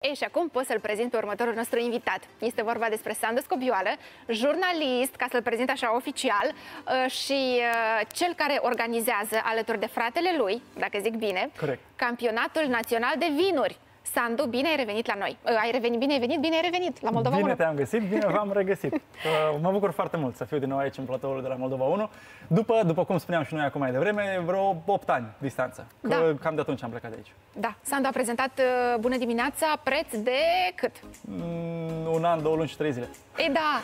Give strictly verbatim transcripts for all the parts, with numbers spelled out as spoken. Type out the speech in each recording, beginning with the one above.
Ei, și acum pot să-l prezint pe următorul nostru invitat. Este vorba despre Sandu Scobioală, jurnalist, ca să-l prezint așa oficial, și cel care organizează alături de fratele lui, dacă zic bine, Corect. Campionatul Național de Vinuri. Sandu, bine ai revenit la noi. Ai revenit, bine ai venit, bine ai revenit la Moldova bine unu. Bine te-am găsit, bine v-am regăsit. Mă bucur foarte mult să fiu din nou aici în platoul de la Moldova unu. După, după cum spuneam și noi acum mai devreme, vreo opt ani distanță. Că da. Cam de atunci am plecat de aici. Da. Sandu a prezentat Bună dimineața, preț de cât? Mm, un an, două luni și trei zile. Ei, da.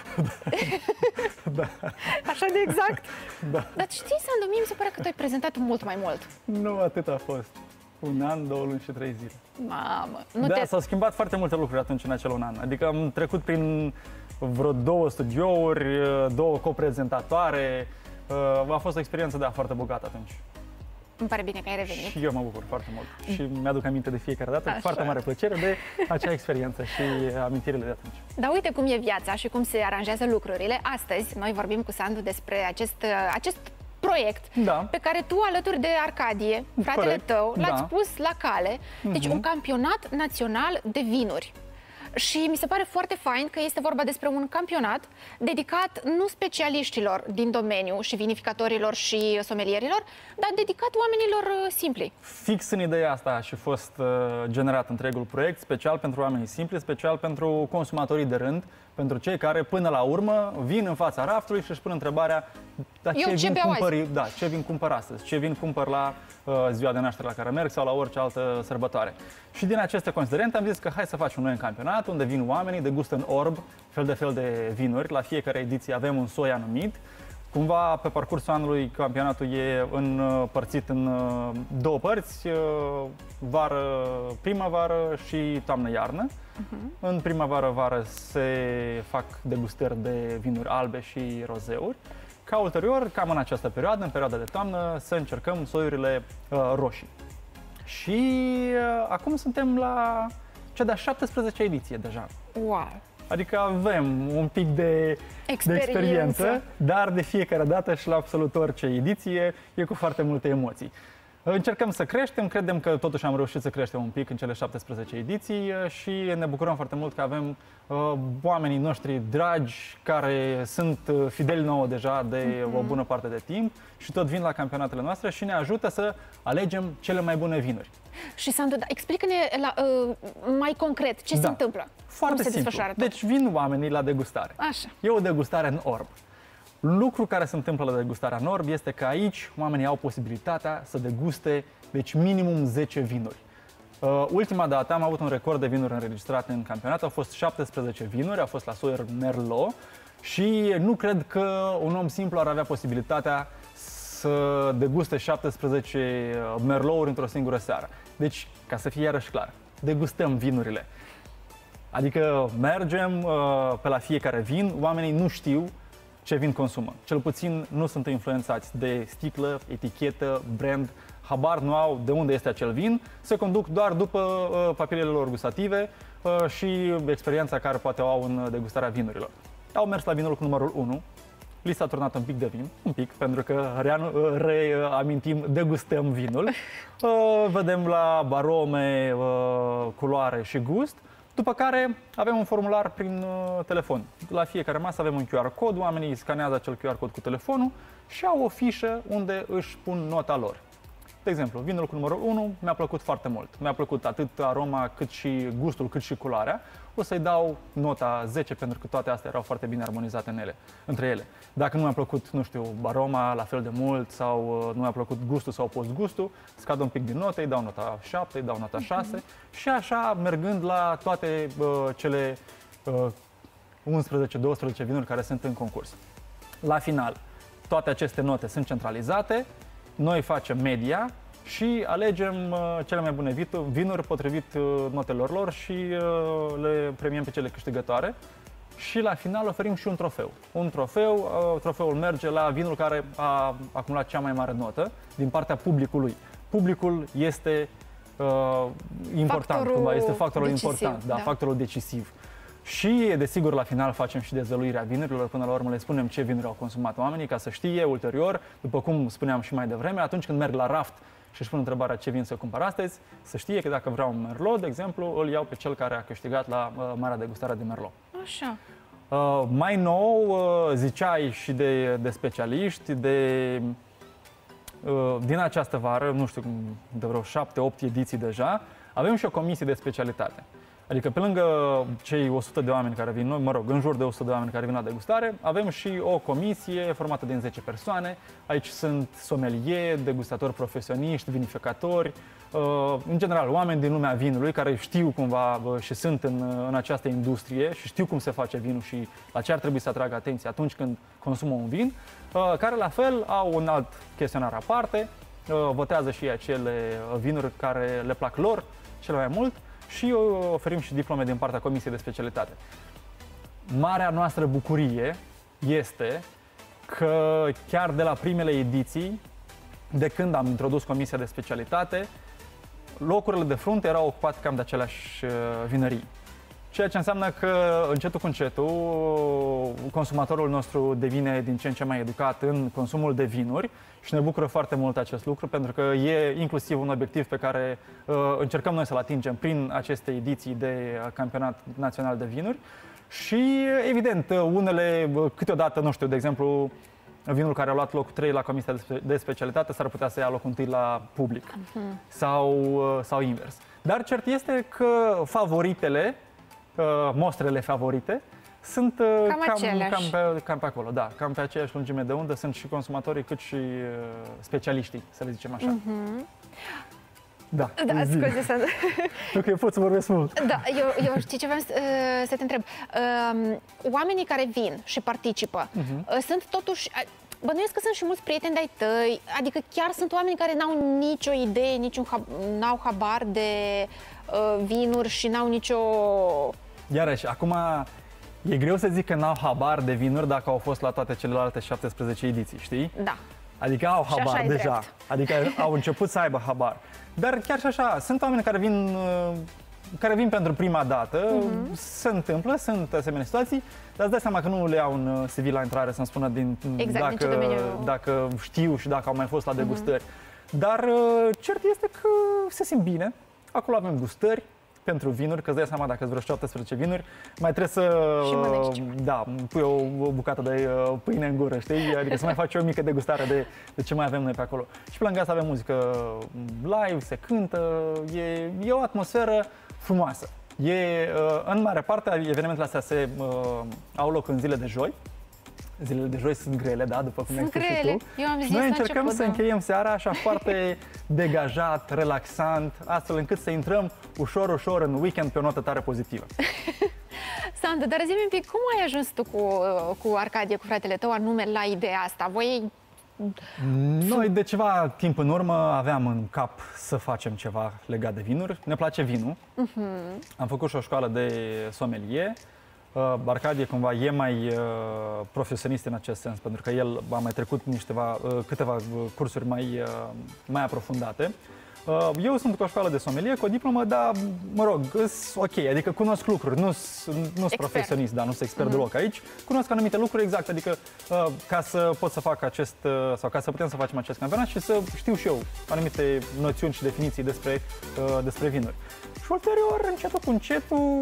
Da. Așa de exact? Da. Dar știi, Sandu, mie mi se pare că tu ai prezentat mult mai mult. Nu atât a fost. Un an, două luni și trei zile. Mamă, nu da, te... s-au schimbat foarte multe lucruri atunci în acel un an. Adică am trecut prin vreo două studiouri, două coprezentatoare. A fost o experiență, da, foarte bogată atunci. Îmi pare bine că ai revenit. Și eu mă bucur foarte mult. Și mi-aduc aminte de fiecare dată, cu foarte mare plăcere, de acea experiență și amintirile de atunci. Dar uite cum e viața și cum se aranjează lucrurile. Astăzi noi vorbim cu Sandu despre acest, acest proiect, da, pe care tu, alături de Arcadie, fratele Corect. tău, l-ați Da. pus la cale. Deci Mhm. un campionat național de vinuri. Și mi se pare foarte fain că este vorba despre un campionat dedicat nu specialiștilor din domeniu și vinificatorilor și somelierilor, dar dedicat oamenilor uh, simpli. Fix în ideea asta a și fost uh, generat întregul proiect, special pentru oamenii simpli, special pentru consumatorii de rând, pentru cei care până la urmă vin în fața raftului și își pun întrebarea: dar ce, Eu ce vin beau cumpăr, da, ce vin cumpăr astăzi, ce vin cumpăr la uh, ziua de naștere la care merg sau la orice altă sărbătoare. Și din aceste considerente am zis că hai să facem noi un campionat unde vin oamenii, degustă în orb fel de fel de vinuri. La fiecare ediție avem un soi anumit. Cumva, pe parcursul anului, campionatul e împărțit în două părți, vară, primăvară și toamnă-iarnă. Uh-huh. În primăvară-vară se fac degustări de vinuri albe și rozeuri, ca ulterior, cam în această perioadă, în perioada de toamnă, să încercăm soiurile uh, roșii. Și uh, acum suntem la cea de-a șaptesprezecea ediție deja. Wow! Adică avem un pic de experiență. de experiență, dar de fiecare dată și la absolut orice ediție e cu foarte multe emoții. Încercăm să creștem, credem că totuși am reușit să creștem un pic în cele șaptesprezece ediții și ne bucurăm foarte mult că avem uh, oamenii noștri dragi care sunt fideli nouă deja de mm-hmm. o bună parte de timp și tot vin la campionatele noastre și ne ajută să alegem cele mai bune vinuri. Și Sandu, da, explică-ne la, uh, mai concret ce da. se întâmplă. Foarte cum se simplu. desfășoară tot? Deci vin oamenii la degustare. Așa. E o degustare în orb. Lucru care se întâmplă la degustarea în orb este că aici oamenii au posibilitatea să deguste, deci minimum zece vinuri. Uh, ultima dată am avut un record de vinuri înregistrate în campionat, au fost șaptesprezece vinuri, au fost la soiuri Merlot și nu cred că un om simplu ar avea posibilitatea să deguste șaptesprezece Merlot-uri într-o singură seară. Deci, ca să fie iarăși clar, degustăm vinurile. Adică mergem uh, pe la fiecare vin, oamenii nu știu ce vin consumă. Cel puțin nu sunt influențați de sticlă, etichetă, brand, habar nu au de unde este acel vin, se conduc doar după uh, papilele lor gustative uh, și experiența care poate o au în degustarea vinurilor. Au mers la vinul cu numărul unu, li s-a turnat un pic de vin, un pic, pentru că reamintim, degustăm vinul, uh, vedem la arome, uh, culoare și gust. După care avem un formular prin uh, telefon. La fiecare masă avem un Q R code, oamenii scanează acel Q R code cu telefonul și au o fișă unde își pun nota lor. De exemplu, vinul cu numărul unu mi-a plăcut foarte mult. Mi-a plăcut atât aroma, cât și gustul, cât și culoarea. O să-i dau nota zece pentru că toate astea erau foarte bine armonizate în ele, între ele. Dacă nu mi-a plăcut, nu știu, aroma la fel de mult sau uh, nu mi-a plăcut gustul sau postgustul, scad un pic din note, îi dau nota șapte, îi dau nota șase mm-hmm. și așa mergând la toate uh, cele uh, unsprezece douăsprezece vinuri care sunt în concurs. La final, toate aceste note sunt centralizate, noi facem media și alegem uh, cele mai bune vinuri potrivit uh, notelor lor și uh, le premiem pe cele câștigătoare. Și la final oferim și un trofeu. Un trofeu, uh, trofeul merge la vinul care a acumulat cea mai mare notă din partea publicului. Publicul este uh, important, factorul cumva, este factorul decisiv, important, da, da. factorul decisiv. Și, desigur, la final facem și dezvăluirea vinurilor, până la urmă le spunem ce vinuri au consumat oamenii, ca să știe ulterior, după cum spuneam și mai devreme, atunci când merg la raft și își pun întrebarea ce vin să cumpăr astăzi, să știe că dacă vreau un Merlot, de exemplu, îl iau pe cel care a câștigat la uh, Marea Degustare de Merlot. Așa. Uh, mai nou, uh, ziceai și de, de specialiști, de, uh, din această vară, nu știu, de vreo șapte, opt ediții deja, avem și o comisie de specialitate. Adică pe lângă cei o sută de oameni care vin, mă rog, în jur de o sută de oameni care vin la degustare, avem și o comisie formată din zece persoane. Aici sunt sommelieri, degustatori profesioniști, vinificatori, în general oameni din lumea vinului care știu cumva și sunt în, în această industrie și știu cum se face vinul și la ce ar trebui să atragă atenție atunci când consumă un vin, care la fel au un alt chestionar aparte, votează și acele vinuri care le plac lor cel mai mult și oferim și diplome din partea Comisiei de Specialitate. Marea noastră bucurie este că chiar de la primele ediții, de când am introdus Comisia de Specialitate, locurile de frunte erau ocupate cam de aceleași vinării. Ceea ce înseamnă că încetul cu încetul consumatorul nostru devine din ce în ce mai educat în consumul de vinuri și ne bucură foarte mult acest lucru pentru că e inclusiv un obiectiv pe care uh, încercăm noi să-l atingem prin aceste ediții de campionat național de vinuri și evident unele câteodată, nu știu, de exemplu vinul care a luat locul trei la Comisia de Specialitate s-ar putea să ia locul întâi la public uh-huh. sau, uh, sau invers. Dar cert este că favoritele, uh, mostrele favorite, sunt uh, cam, cam, cam, pe, cam pe acolo, da, cam pe aceeași lungime de undă, sunt și consumatorii cât și uh, specialiștii, să le zicem așa. Uh-huh. Da, da scuze, să... Nu că eu pot să vorbesc mult. Da, eu, eu știi ce vreau să, să te întreb. Uh, oamenii care vin și participă, uh-huh. uh, sunt totuși... Bănuiesc că sunt și mulți prieteni de-ai tăi, adică chiar sunt oameni care n-au nicio idee, niciun n-au habar de uh, vinuri și n-au nicio... Iarăși, acum e greu să zic că n-au habar de vinuri dacă au fost la toate celelalte șaptesprezece ediții, știi? Da. Adică au habar deja, drept. Adică au început să aibă habar. Dar chiar și așa, sunt oameni care vin, care vin pentru prima dată, uh-huh. se întâmplă, sunt asemenea situații, dar îți dai seama că nu le au un C V la intrare să-mi spună din, exact, dacă, din dacă știu și dacă au mai fost la degustări. Uh-huh. Dar cert este că se simt bine, acolo avem gustări pentru vinuri, că îți dai seama dacă îți vreo șaptesprezece vinuri, mai trebuie să da, pui o, o bucată de uh, pâine în gură, știi? Adică să mai faci o mică degustare de, de ce mai avem noi pe acolo. Și pe lângă asta avem muzică live, se cântă, e, e o atmosferă frumoasă. E, uh, în mare parte, evenimentele astea se, uh, au loc în zile de joi. Zilele de joi sunt grele, da, după cum ai spus și tu. Eu am zis noi încercăm început, să da. încheiem seara așa foarte degajat, relaxant, astfel încât să intrăm ușor, ușor în weekend pe o notă tare pozitivă. Sandu, dar zi-mi un pic, cum ai ajuns tu cu, cu Arcadie, cu fratele tău, anume la ideea asta? Voi... Noi de ceva timp în urmă aveam în cap să facem ceva legat de vinuri. Ne place vinul. Uh-huh. Am făcut și o școală de sommelier. Arcadie cumva e mai uh, profesionist în acest sens, pentru că el a mai trecut nișteva, uh, câteva cursuri mai, uh, mai aprofundate. Uh, eu sunt cu o școală de sommelier, cu o diplomă, dar, mă rog, ok, adică cunosc lucruri, nu sunt profesionist, dar nu sunt expert mm-hmm. deloc aici, cunosc anumite lucruri exact, adică uh, ca să pot să fac acest, uh, sau ca să putem să facem acest campionat și să știu și eu anumite noțiuni și definiții despre, uh, despre vinuri. Și ulterior, încetul cu încetul,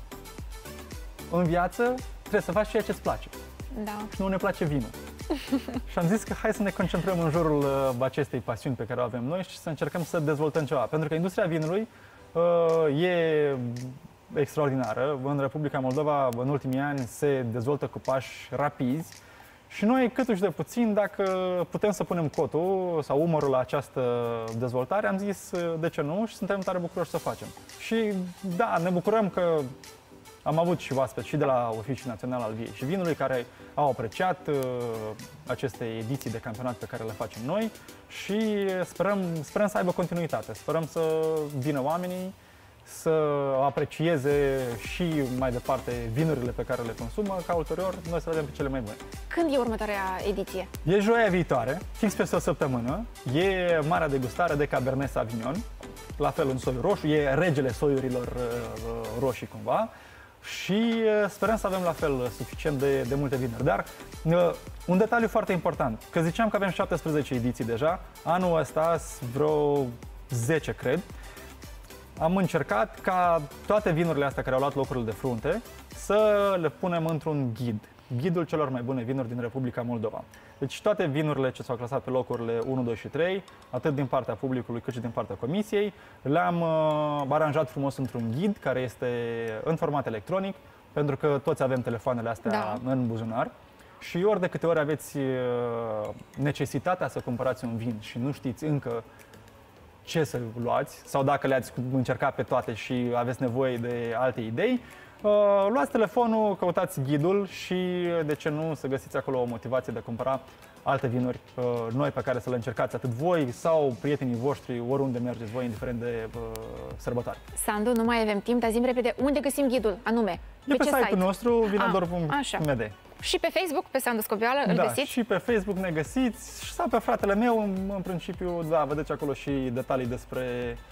în viață trebuie să faci ceea ce îți place. Da. Și nu ne place vinul. Și am zis că hai să ne concentrăm în jurul uh, acestei pasiuni pe care o avem noi și să încercăm să dezvoltăm ceva. Pentru că industria vinului uh, e extraordinară. În Republica Moldova, în ultimii ani, se dezvoltă cu pași rapizi. Și noi, câtuși de puțin, dacă putem să punem cotul sau umărul la această dezvoltare, am zis de ce nu și suntem tare bucuroși să facem. Și da, ne bucurăm că am avut și oaspeți și de la Oficiul Național al Viei și Vinului care au apreciat uh, aceste ediții de campionat pe care le facem noi și sperăm, sperăm să aibă continuitate. Sperăm să vină oamenii să aprecieze și mai departe vinurile pe care le consumă, ca ulterior noi să le avem pe cele mai bune. Când e următoarea ediție? E joia viitoare, fix peste o săptămână. E marea degustare de Cabernet Sauvignon, la fel un soi roșu, e regele soiurilor uh, roșii cumva. și sperăm să avem la fel suficient de, de multe vinuri. Dar un detaliu foarte important, că ziceam că avem șaptesprezece ediții deja, anul ăsta vreo zece, cred. Am încercat ca toate vinurile astea care au luat locurile de frunte să le punem într-un ghid. Ghidul celor mai bune vinuri din Republica Moldova. Deci toate vinurile ce s-au clasat pe locurile unu, doi și trei, atât din partea publicului cât și din partea comisiei, le-am uh, aranjat frumos într-un ghid care este în format electronic, pentru că toți avem telefoanele astea da. în buzunar. Și ori de câte ori aveți uh, necesitatea să cumpărați un vin și nu știți încă ce să luați, sau dacă le-ați încercat pe toate și aveți nevoie de alte idei, Uh, luați telefonul, căutați ghidul și, de ce nu, să găsiți acolo o motivație de a cumpăra alte vinuri uh, noi pe care să le încercați atât voi sau prietenii voștri, oriunde mergeți voi, indiferent de uh, sărbătoare. Sandu, nu mai avem timp, dar zi-mi repede, unde găsim ghidul anume? E pe, pe site-ul site? nostru, vinodor punct m d. Și pe Facebook, pe Sandu Scobioală, îl da, găsiți? Și pe Facebook ne găsiți, sau pe fratele meu, în, în principiu, da, vedeți acolo și detalii despre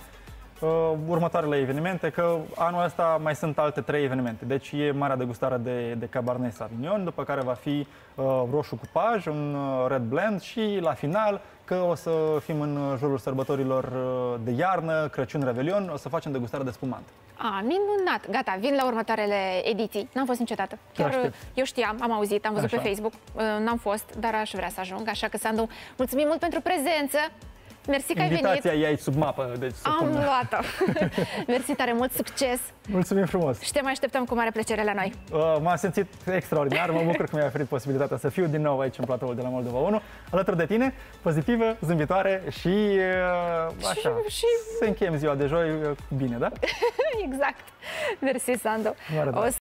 Uh, următoarele evenimente, că anul ăsta mai sunt alte trei evenimente. Deci e marea degustare de, de Cabernet Sauvignon, după care va fi uh, roșu cupaj, un uh, red blend și la final, că o să fim în jurul sărbătorilor uh, de iarnă, Crăciun, Revelion, o să facem degustare de spumant. A, minunat! Gata, vin la următoarele ediții. N-am fost niciodată. Chiar eu știam, am auzit, am văzut așa pe Facebook, uh, n-am fost, dar aș vrea să ajung. Așa că, Sandu, mulțumim mult pentru prezență! Mersi că ai venit. Invitația e aici sub mapă, deci să am luat-o. Mersi tare mult, succes. Mulțumim frumos. Și te mai așteptăm cu mare plăcere la noi. Uh, M-am simțit extraordinar, mă bucur că mi-ai oferit posibilitatea să fiu din nou aici în platoul de la Moldova unu, alături de tine, pozitivă, zâmbitoare și uh, așa, și, și... să încheiem ziua de joi uh, bine, da? Exact. Mersi, Sandu.